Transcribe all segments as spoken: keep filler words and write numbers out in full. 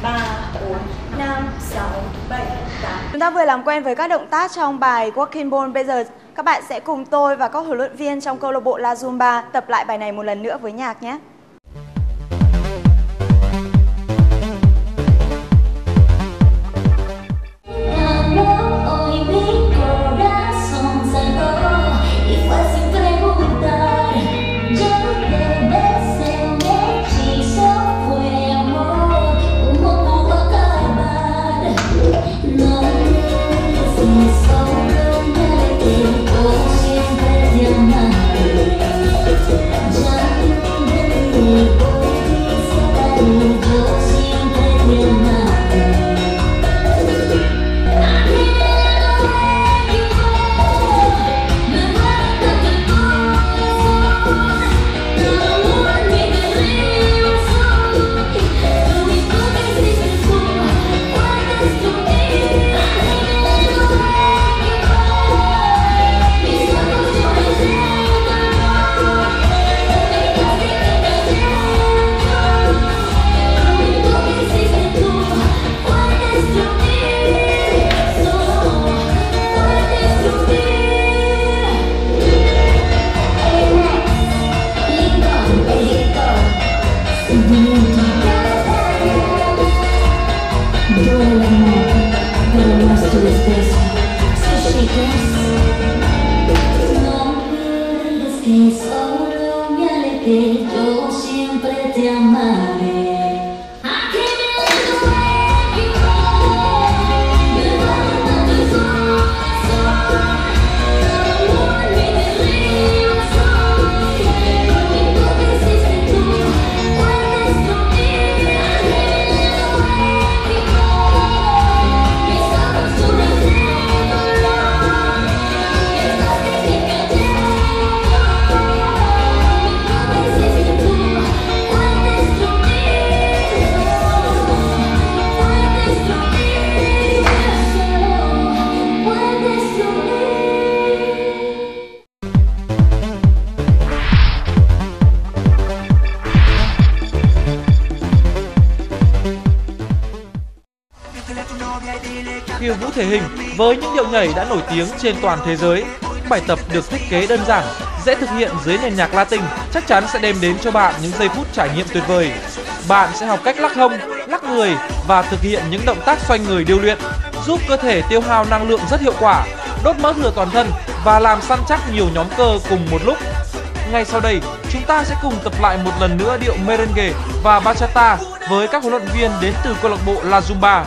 ba, bốn, năm, sáu, bảy, tám. Chúng ta vừa làm quen với các động tác trong bài Walking Ball. Bây giờ các bạn sẽ cùng tôi và các huấn luyện viên trong câu lạc bộ La Zumba tập lại bài này một lần nữa với nhạc nhé. Khiêu vũ thể hình với những điệu nhảy đã nổi tiếng trên toàn thế giới. Bài tập được thiết kế đơn giản, dễ thực hiện dưới nền nhạc Latin, chắc chắn sẽ đem đến cho bạn những giây phút trải nghiệm tuyệt vời. Bạn sẽ học cách lắc hông, lắc người và thực hiện những động tác xoay người điêu luyện, giúp cơ thể tiêu hao năng lượng rất hiệu quả, đốt mỡ thừa toàn thân và làm săn chắc nhiều nhóm cơ cùng một lúc. Ngay sau đây, chúng ta sẽ cùng tập lại một lần nữa điệu merengue và bachata với các huấn luyện viên đến từ câu lạc bộ La Zumba.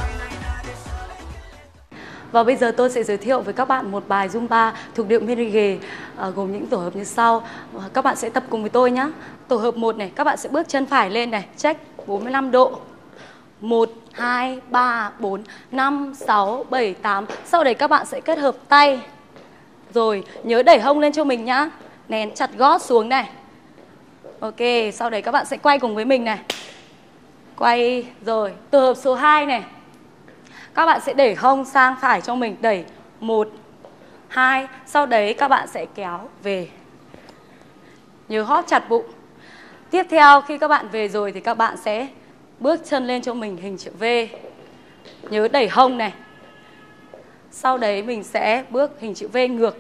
Và bây giờ tôi sẽ giới thiệu với các bạn một bài Zumba thuộc điệu merengue à, gồm những tổ hợp như sau. Các bạn sẽ tập cùng với tôi nhé. Tổ hợp một này, các bạn sẽ bước chân phải lên này, check bốn mươi lăm độ. một, hai, ba, bốn, năm, sáu, bảy, tám. Sau đấy các bạn sẽ kết hợp tay. Rồi, nhớ đẩy hông lên cho mình nhá. Nén chặt gót xuống này. Ok, sau đấy các bạn sẽ quay cùng với mình này. Quay, rồi, tổ hợp số hai này. Các bạn sẽ đẩy hông sang phải cho mình, đẩy một, hai, sau đấy các bạn sẽ kéo về. Nhớ hóp chặt bụng. Tiếp theo khi các bạn về rồi thì các bạn sẽ bước chân lên cho mình hình chữ V. Nhớ đẩy hông này. Sau đấy mình sẽ bước hình chữ V ngược.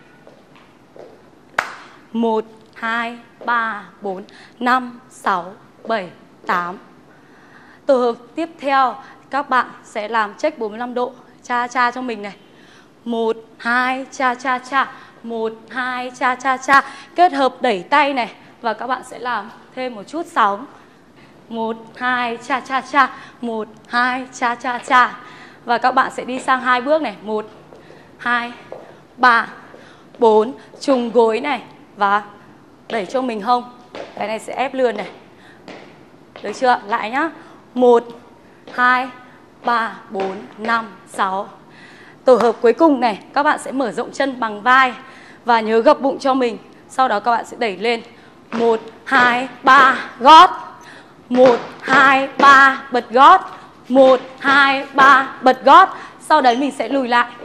một, hai, ba, bốn, năm, sáu, bảy, tám. Tổ hợp tiếp theo các bạn sẽ làm check bốn mươi lăm độ, cha cha cho mình này. một, hai, cha cha cha. một, hai, cha cha cha. Kết hợp đẩy tay này. Và các bạn sẽ làm thêm một chút sóng. một, hai, cha cha cha. một, hai, cha cha cha. Và các bạn sẽ đi sang hai bước này. một, hai, ba, bốn. Trùng gối này. Và đẩy cho mình hông. Cái này sẽ ép lườn này. Được chưa? Lại nhá. một, hai, ba, bốn, năm, sáu. Tổ hợp cuối cùng này, các bạn sẽ mở rộng chân bằng vai và nhớ gập bụng cho mình. Sau đó các bạn sẽ đẩy lên. một, hai, ba, gót. một, hai, ba, bật gót. một, hai, ba, bật gót. Sau đấy mình sẽ lùi lại.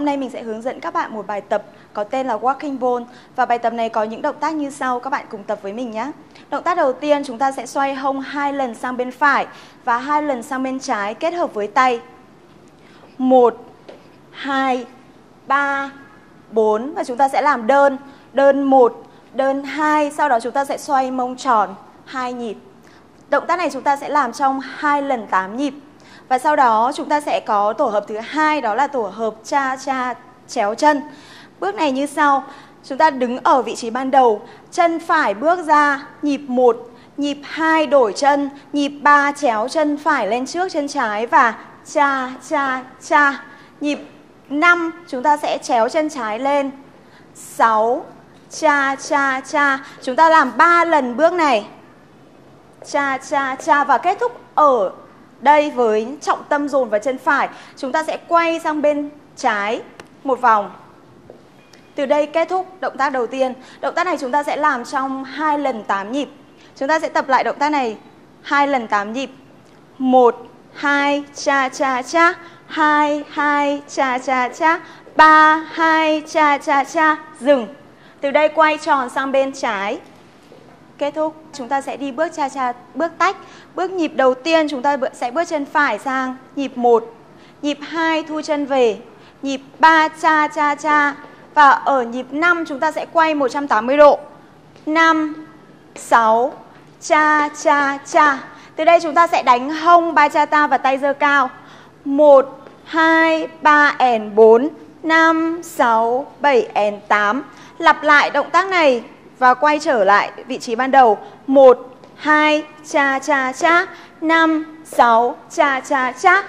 nay mình sẽ hướng dẫn các bạn một bài tập có tên là Walking Ball. Và bài tập này có những động tác như sau, các bạn cùng tập với mình nhé. Động tác đầu tiên chúng ta sẽ xoay hông hai lần sang bên phải và hai lần sang bên trái kết hợp với tay. một, hai, ba, bốn và chúng ta sẽ làm đơn. Đơn một, đơn hai, sau đó chúng ta sẽ xoay mông tròn hai nhịp. Động tác này chúng ta sẽ làm trong hai lần tám nhịp. Và sau đó chúng ta sẽ có tổ hợp thứ hai, đó là tổ hợp cha cha chéo chân. Bước này như sau, chúng ta đứng ở vị trí ban đầu, chân phải bước ra, nhịp một, nhịp hai đổi chân, nhịp ba chéo chân phải lên trước chân trái và cha cha cha. Nhịp năm chúng ta sẽ chéo chân trái lên. sáu cha cha cha. Chúng ta làm ba lần bước này. Cha cha cha và kết thúc ở đây với trọng tâm dồn vào chân phải. Chúng ta sẽ quay sang bên trái một vòng. Từ đây kết thúc động tác đầu tiên. Động tác này chúng ta sẽ làm trong hai lần tám nhịp. Chúng ta sẽ tập lại động tác này hai lần tám nhịp. một, hai, cha cha cha. hai, hai, cha cha cha. ba, hai, cha cha cha. Dừng. Từ đây quay tròn sang bên trái. Kết thúc. Chúng ta sẽ đi bước cha cha, bước tách. Bước nhịp đầu tiên chúng ta sẽ bước chân phải sang nhịp một. Nhịp hai thu chân về. Nhịp ba cha cha cha. Và ở nhịp năm chúng ta sẽ quay một trăm tám mươi độ. năm, sáu, cha cha cha. Từ đây chúng ta sẽ đánh hông bachata và tay giơ cao. một, hai, ba and bốn, năm, sáu, bảy and tám. Lặp lại động tác này và quay trở lại vị trí ban đầu. một, hai, cha cha cha. năm, sáu, cha cha cha.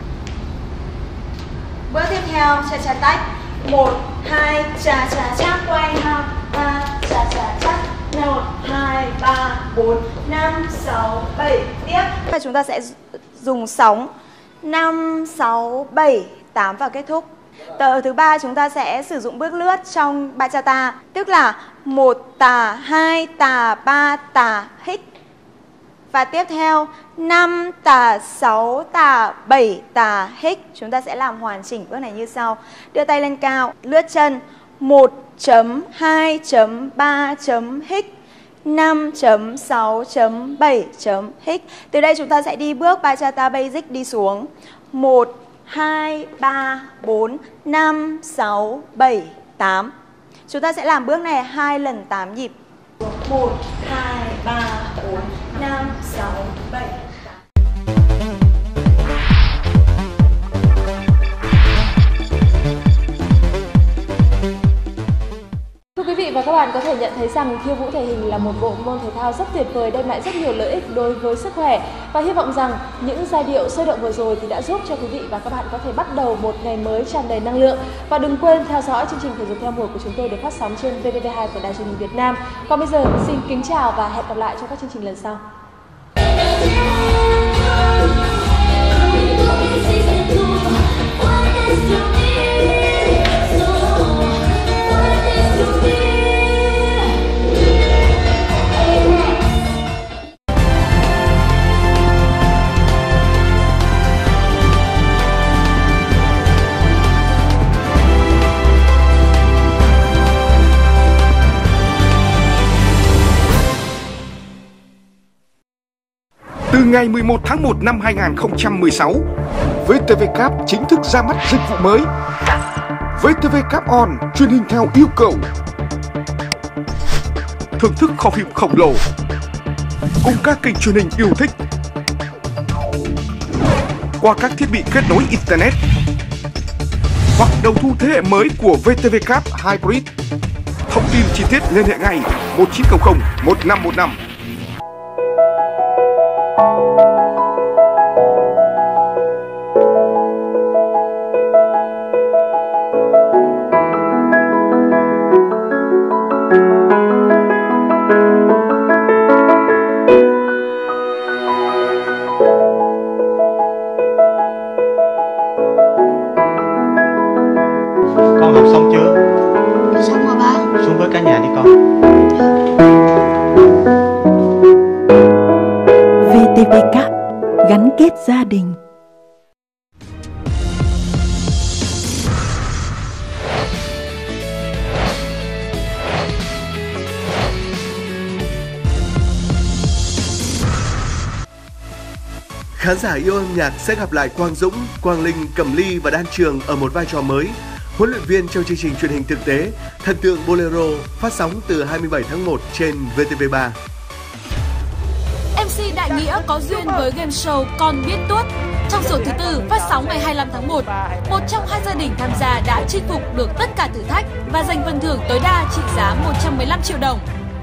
Bước tiếp theo, cha cha tách. một, hai, cha cha cha. Quay hai, ba, cha cha cha. một, hai, ba, bốn, năm, sáu, bảy. Tiếp. Và chúng ta sẽ dùng sóng năm, sáu, bảy, tám và kết thúc. Tờ thứ ba chúng ta sẽ sử dụng bước lướt trong bachata, tức là một tà, hai tà, ba tà, hít. Và tiếp theo năm tà, sáu tà, bảy tà, hít. Chúng ta sẽ làm hoàn chỉnh bước này như sau. Đưa tay lên cao, lướt chân một chấm, hai chấm, ba chấm, hít. năm chấm, sáu chấm, bảy chấm, hít. Từ đây chúng ta sẽ đi bước bachata basic đi xuống. một, hai, ba, bốn, năm, sáu, bảy, tám. Chúng ta sẽ làm bước này hai lần tám nhịp. một, hai, ba, bốn, năm, sáu, bảy, tám. Thưa quý vị và các bạn, có thể nhận thấy rằng khiêu vũ thể hình là một bộ môn thể thao rất tuyệt vời, đem lại rất nhiều lợi ích đối với sức khỏe. Và hy vọng rằng những giai điệu sôi động vừa rồi thì đã giúp cho quý vị và các bạn có thể bắt đầu một ngày mới tràn đầy năng lượng. Và đừng quên theo dõi chương trình Thể dục theo mùa của chúng tôi được phát sóng trên vê tê vê hai của Đài Truyền hình Việt Nam. Còn bây giờ xin kính chào và hẹn gặp lại trong các chương trình lần sau. Từ ngày mười một tháng một năm hai nghìn không trăm mười sáu, vê tê vê Cáp chính thức ra mắt dịch vụ mới vê tê vê Cáp On, truyền hình theo yêu cầu. Thưởng thức kho phim khổng lồ cùng các kênh truyền hình yêu thích qua các thiết bị kết nối Internet hoặc đầu thu thế hệ mới của vê tê vê Cáp Hybrid. Thông tin chi tiết liên hệ ngay một chín không không một năm một năm. Con học xong chưa? Xong rồi ba. Xuống với cả nhà đi con. vê tê vê Cáp gắn kết gia đình. Khán giả yêu âm nhạc sẽ gặp lại Quang Dũng, Quang Linh, Cẩm Ly và Đan Trường ở một vai trò mới. Huấn luyện viên trong chương trình truyền hình thực tế Thần tượng Bolero phát sóng từ hai mươi bảy tháng một trên vê tê vê ba. em xê Đại Nghĩa có duyên với game show Con Biết Tuốt. Trong số thứ tư phát sóng ngày hai mươi lăm tháng một, một trong hai gia đình tham gia đã chinh phục được tất cả thử thách và giành phần thưởng tối đa trị giá một trăm mười lăm triệu đồng.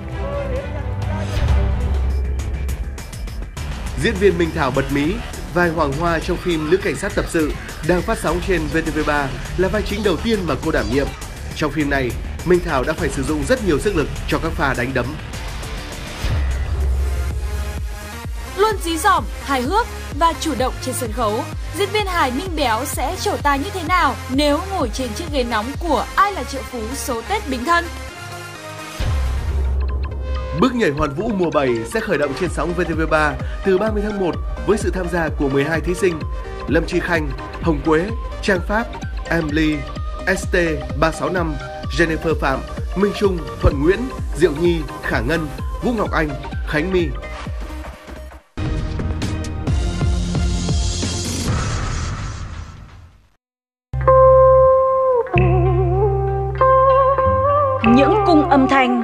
Diễn viên Minh Thảo bật mí, vai Hoàng Hoa trong phim Nữ Cảnh Sát Tập Sự đang phát sóng trên vê tê vê ba là vai chính đầu tiên mà cô đảm nhiệm. Trong phim này, Minh Thảo đã phải sử dụng rất nhiều sức lực cho các pha đánh đấm. Luôn dí dỏm, hài hước và chủ động trên sân khấu, diễn viên hài Minh Béo sẽ trổ tài như thế nào nếu ngồi trên chiếc ghế nóng của Ai Là Triệu Phú số Tết Bính Thân? Bước nhảy hoàn vũ mùa bảy sẽ khởi động trên sóng vê tê vê ba từ ba mươi tháng một với sự tham gia của mười hai thí sinh: Lâm Chi Khanh, Hồng Quế, Trang Pháp, Emily, ét tê ba sáu năm, Jennifer Phạm, Minh Trung, Thuận Nguyễn, Diệu Nhi, Khả Ngân, Vũ Ngọc Anh, Khánh My. Những cung âm thanh.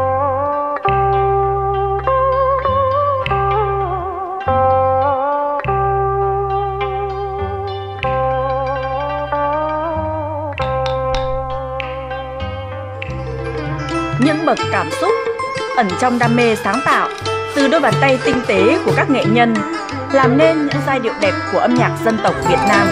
Những bậc cảm xúc ẩn trong đam mê sáng tạo từ đôi bàn tay tinh tế của các nghệ nhân làm nên những giai điệu đẹp của âm nhạc dân tộc Việt Nam.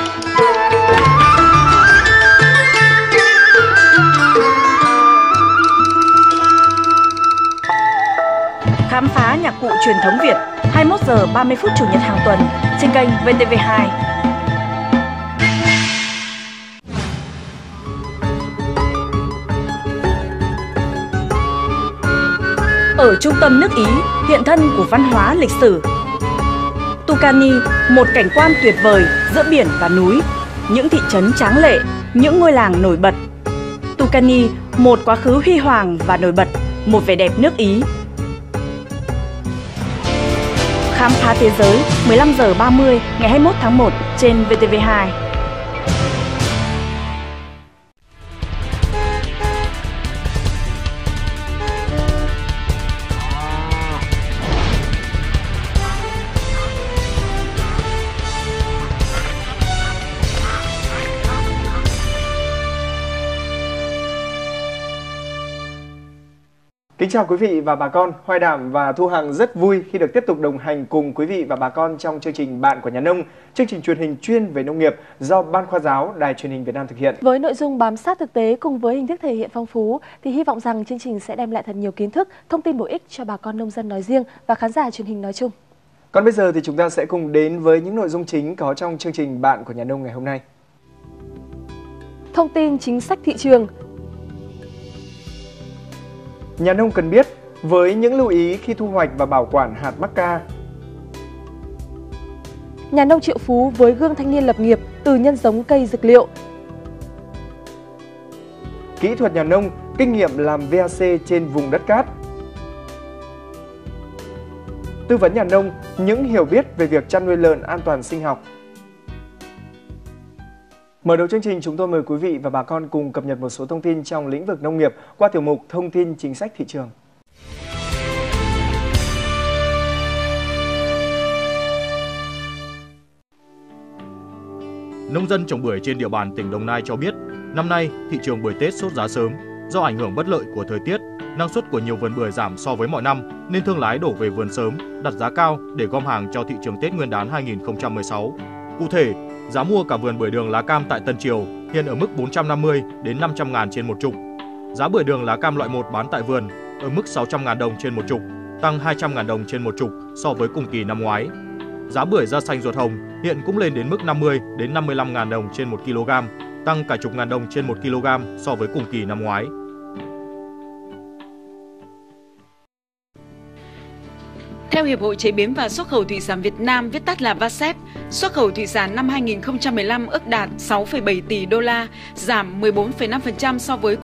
Khám phá nhạc cụ truyền thống Việt hai mươi mốt giờ ba mươi phút chủ nhật hàng tuần trên kênh vê tê vê hai. Ở trung tâm nước Ý, hiện thân của văn hóa lịch sử. Tucani, một cảnh quan tuyệt vời giữa biển và núi, những thị trấn tráng lệ, những ngôi làng nổi bật. Tucani, một quá khứ huy hoàng và nổi bật, một vẻ đẹp nước Ý. Khám phá thế giới mười lăm giờ ba mươi ngày hai mươi mốt tháng một trên vê tê vê hai. Kính chào quý vị và bà con, Hoài Đảm và Thu Hằng rất vui khi được tiếp tục đồng hành cùng quý vị và bà con trong chương trình Bạn của Nhà Nông, chương trình truyền hình chuyên về nông nghiệp do Ban Khoa giáo Đài Truyền hình Việt Nam thực hiện. Với nội dung bám sát thực tế cùng với hình thức thể hiện phong phú thì hy vọng rằng chương trình sẽ đem lại thật nhiều kiến thức, thông tin bổ ích cho bà con nông dân nói riêng và khán giả truyền hình nói chung. Còn bây giờ thì chúng ta sẽ cùng đến với những nội dung chính có trong chương trình Bạn của Nhà Nông ngày hôm nay. Thông tin chính sách thị trường. Nhà nông cần biết với những lưu ý khi thu hoạch và bảo quản hạt mắc ca. Nhà nông triệu phú với gương thanh niên lập nghiệp từ nhân giống cây dược liệu. Kỹ thuật nhà nông, kinh nghiệm làm vê a xê trên vùng đất cát. Tư vấn nhà nông, những hiểu biết về việc chăn nuôi lợn an toàn sinh học. Mở đầu chương trình, chúng tôi mời quý vị và bà con cùng cập nhật một số thông tin trong lĩnh vực nông nghiệp qua tiểu mục Thông tin chính sách thị trường. Nông dân trồng bưởi trên địa bàn tỉnh Đồng Nai cho biết, năm nay thị trường bưởi Tết sốt giá sớm. Do ảnh hưởng bất lợi của thời tiết, năng suất của nhiều vườn bưởi giảm so với mọi năm nên thương lái đổ về vườn sớm, đặt giá cao để gom hàng cho thị trường Tết Nguyên đán hai nghìn không trăm mười sáu. Cụ thể, giá mua cả vườn bưởi đường lá cam tại Tân Triều hiện ở mức bốn trăm năm mươi đến năm trăm ngàn trên một chục. Giá bưởi đường lá cam loại một bán tại vườn ở mức sáu trăm ngàn đồng trên một chục, tăng hai trăm ngàn đồng trên một chục so với cùng kỳ năm ngoái. Giá bưởi da xanh ruột hồng hiện cũng lên đến mức năm mươi đến năm mươi lăm ngàn đồng trên một kg, tăng cả chục ngàn đồng trên một kg so với cùng kỳ năm ngoái. Theo Hiệp hội Chế biến và Xuất khẩu Thủy sản Việt Nam, viết tắt là vê a xê e pê, xuất khẩu thủy sản năm hai nghìn không trăm mười lăm ước đạt sáu phẩy bảy tỷ đô la, giảm mười bốn phẩy năm phần trăm so với